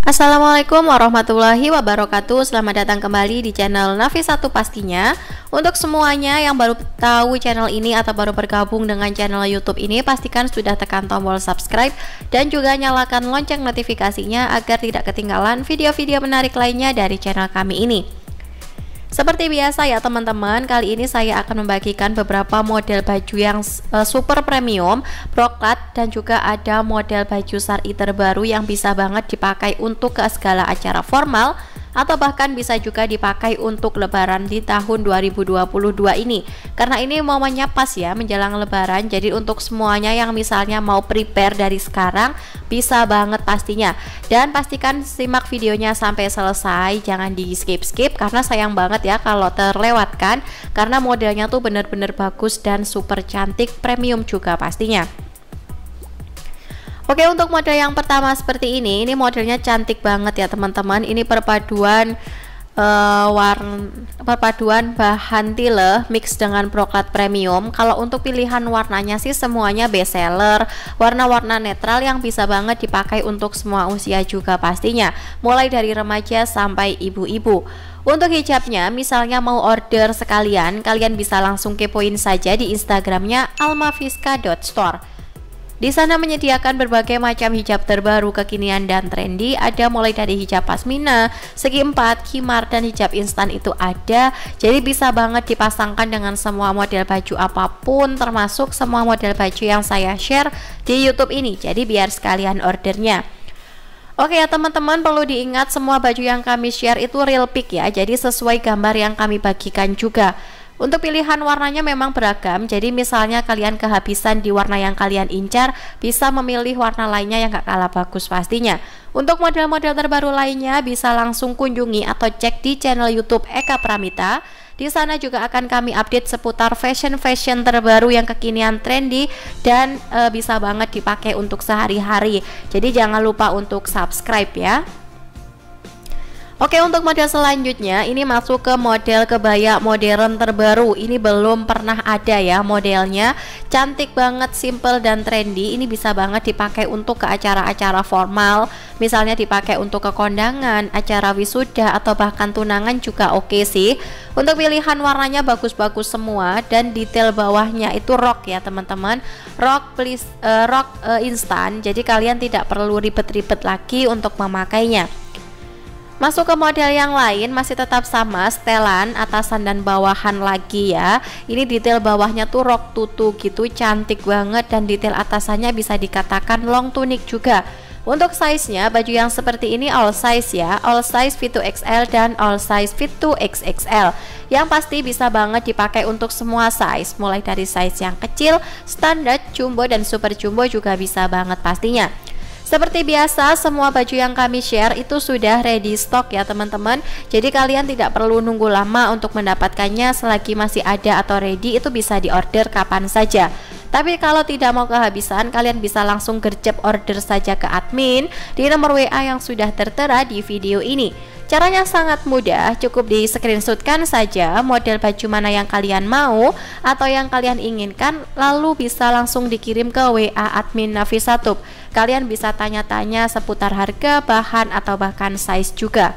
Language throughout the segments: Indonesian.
Assalamualaikum warahmatullahi wabarakatuh. Selamat datang kembali di channel Nafisatu pastinya. Untuk semuanya yang baru tahu channel ini atau baru bergabung dengan channel YouTube ini, pastikan sudah tekan tombol subscribe dan juga nyalakan lonceng notifikasinya agar tidak ketinggalan video-video menarik lainnya dari channel kami ini. Seperti biasa ya teman-teman, kali ini saya akan membagikan beberapa model baju yang super premium, brocade, dan juga ada model baju syar'i terbaru yang bisa banget dipakai untuk ke segala acara formal atau bahkan bisa juga dipakai untuk lebaran di tahun 2022 ini. Karena ini momennya pas ya menjelang lebaran, jadi untuk semuanya yang misalnya mau prepare dari sekarang bisa banget pastinya. Dan pastikan simak videonya sampai selesai, jangan di skip-skip karena sayang banget ya kalau terlewatkan, karena modelnya tuh bener-bener bagus dan super cantik, premium juga pastinya. Oke, untuk model yang pertama seperti ini modelnya cantik banget ya teman-teman. Ini perpaduan bahan tile mix dengan brocade premium. Kalau untuk pilihan warnanya sih semuanya best seller, warna-warna netral yang bisa banget dipakai untuk semua usia juga pastinya, mulai dari remaja sampai ibu-ibu. Untuk hijabnya, misalnya mau order sekalian, kalian bisa langsung kepoin saja di Instagramnya almafiska.store. Di sana menyediakan berbagai macam hijab terbaru, kekinian dan trendy. Ada mulai dari hijab pasmina, segi empat, khimar, dan hijab instan itu ada. Jadi bisa banget dipasangkan dengan semua model baju apapun, termasuk semua model baju yang saya share di YouTube ini. Jadi biar sekalian ordernya. Oke ya teman-teman, perlu diingat semua baju yang kami share itu real pick ya. Jadi sesuai gambar yang kami bagikan juga. Untuk pilihan warnanya memang beragam, jadi misalnya kalian kehabisan di warna yang kalian incar, bisa memilih warna lainnya yang gak kalah bagus pastinya. Untuk model-model terbaru lainnya bisa langsung kunjungi atau cek di channel YouTube Eka Pramita. Di sana juga akan kami update seputar fashion terbaru yang kekinian, trendy, dan bisa banget dipakai untuk sehari-hari. Jadi jangan lupa untuk subscribe ya. Oke, untuk model selanjutnya ini masuk ke model kebaya modern terbaru. Ini belum pernah ada ya modelnya. Cantik banget, simple dan trendy. Ini bisa banget dipakai untuk ke acara-acara formal, misalnya dipakai untuk ke kondangan, acara wisuda, atau bahkan tunangan juga oke sih. Untuk pilihan warnanya bagus-bagus semua, dan detail bawahnya itu rock ya teman-teman. Rock instan. Jadi kalian tidak perlu ribet-ribet lagi untuk memakainya. Masuk ke model yang lain, masih tetap sama, setelan atasan dan bawahan lagi ya. Ini detail bawahnya tuh rok tutu gitu, cantik banget, dan detail atasannya bisa dikatakan long tunic juga. Untuk size-nya, baju yang seperti ini all size ya, all size fit to XL dan all size fit to XXL. Yang pasti bisa banget dipakai untuk semua size, mulai dari size yang kecil, standar, jumbo, dan super jumbo juga bisa banget pastinya. Seperti biasa, semua baju yang kami share itu sudah ready stock ya teman-teman. Jadi kalian tidak perlu nunggu lama untuk mendapatkannya. Selagi masih ada atau ready, itu bisa diorder kapan saja. Tapi kalau tidak mau kehabisan, kalian bisa langsung gercep order saja ke admin di nomor WA yang sudah tertera di video ini. Caranya sangat mudah, cukup di screenshotkan saja model baju mana yang kalian mau atau yang kalian inginkan, lalu bisa langsung dikirim ke WA admin Nafisatu. Kalian bisa tanya-tanya seputar harga, bahan, atau bahkan size juga.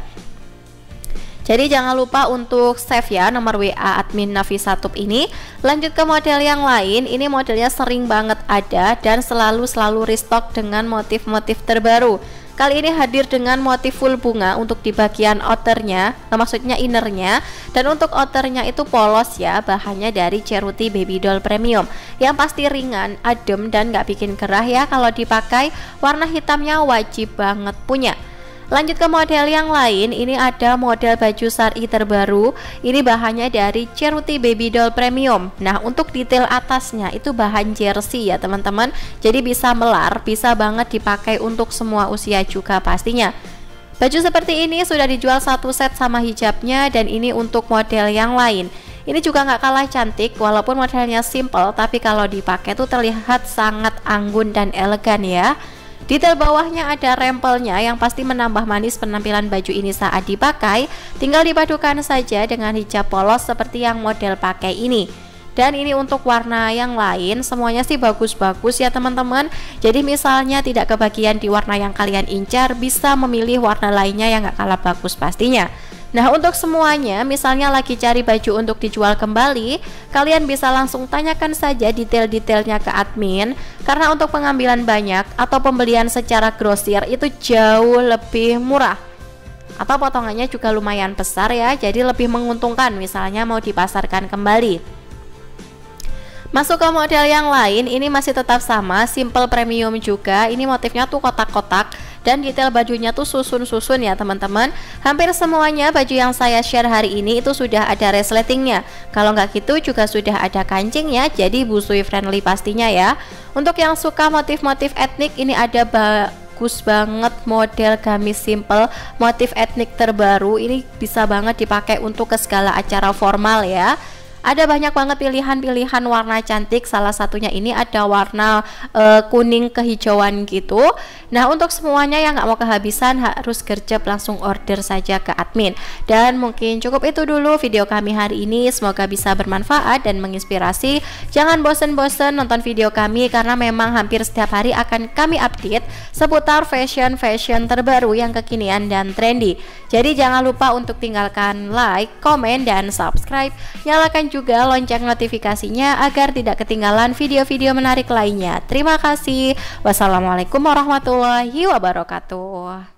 Jadi jangan lupa untuk save ya nomor WA admin Nafisatu ini. Lanjut ke model yang lain, ini modelnya sering banget ada dan selalu restock dengan motif-motif terbaru. Kali ini hadir dengan motif full bunga untuk di bagian outernya, maksudnya innernya, dan untuk outernya itu polos ya, bahannya dari Ceruti Baby Doll Premium, yang pasti ringan, adem, dan gak bikin gerah ya kalau dipakai. Warna hitamnya wajib banget punya. Lanjut ke model yang lain, ini ada model baju syar'i terbaru. Ini bahannya dari Ceruti Baby Doll Premium. Nah, untuk detail atasnya itu bahan jersey ya teman-teman. Jadi bisa melar, bisa banget dipakai untuk semua usia juga pastinya. Baju seperti ini sudah dijual satu set sama hijabnya, dan ini untuk model yang lain. Ini juga nggak kalah cantik, walaupun modelnya simple, tapi kalau dipakai tuh terlihat sangat anggun dan elegan ya. Detail bawahnya ada rempelnya yang pasti menambah manis penampilan baju ini saat dipakai. Tinggal dipadukan saja dengan hijab polos seperti yang model pakai ini. Dan ini untuk warna yang lain semuanya sih bagus-bagus ya teman-teman. Jadi misalnya tidak kebagian di warna yang kalian incar, bisa memilih warna lainnya yang gak kalah bagus pastinya. Nah, untuk semuanya misalnya lagi cari baju untuk dijual kembali, kalian bisa langsung tanyakan saja detail-detailnya ke admin, karena untuk pengambilan banyak atau pembelian secara grosir itu jauh lebih murah, atau potongannya juga lumayan besar ya, jadi lebih menguntungkan misalnya mau dipasarkan kembali. Masuk ke model yang lain, ini masih tetap sama, simple premium juga. Ini motifnya tuh kotak-kotak dan detail bajunya tuh susun-susun ya teman-teman. Hampir semuanya baju yang saya share hari ini itu sudah ada resletingnya. Kalau nggak gitu juga sudah ada kancingnya, jadi busui friendly pastinya ya. Untuk yang suka motif-motif etnik, ini ada bagus banget model gamis simple motif etnik terbaru. Ini bisa banget dipakai untuk ke segala acara formal ya. Ada banyak banget pilihan-pilihan warna cantik, salah satunya ini ada warna kuning kehijauan gitu. Nah, untuk semuanya yang nggak mau kehabisan harus gercep langsung order saja ke admin. Dan mungkin cukup itu dulu video kami hari ini, semoga bisa bermanfaat dan menginspirasi. Jangan bosen-bosen nonton video kami karena memang hampir setiap hari akan kami update seputar fashion terbaru yang kekinian dan trendy. Jadi jangan lupa untuk tinggalkan like, komen, dan subscribe. Nyalakan juga lonceng notifikasinya agar tidak ketinggalan video-video menarik lainnya. Terima kasih. Wassalamualaikum warahmatullahi wabarakatuh.